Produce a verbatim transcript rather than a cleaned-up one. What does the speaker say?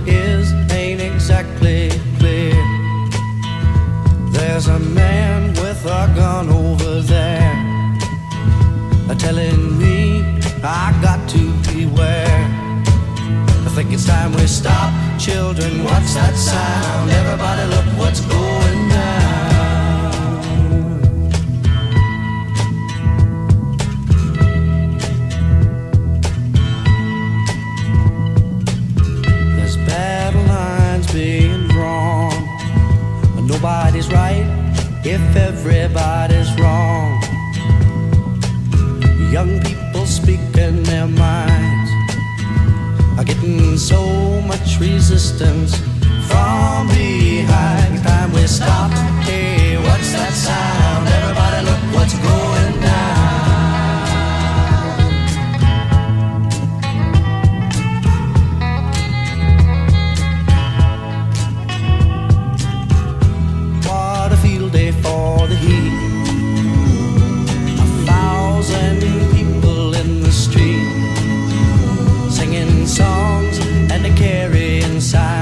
is ain't exactly clear. There's a man with a gun over there, telling me I got to beware. I think it's time we stop. Children, what's that sound? Everybody look what's going down. There's battle lines being drawn, but nobody's right if everybody's wrong. Young people speaking their minds are getting so much resistance from behind. Time we stop. Hey, what's that sound? Everybody look what's going down. What a field day for the heat. Songs and a carry inside.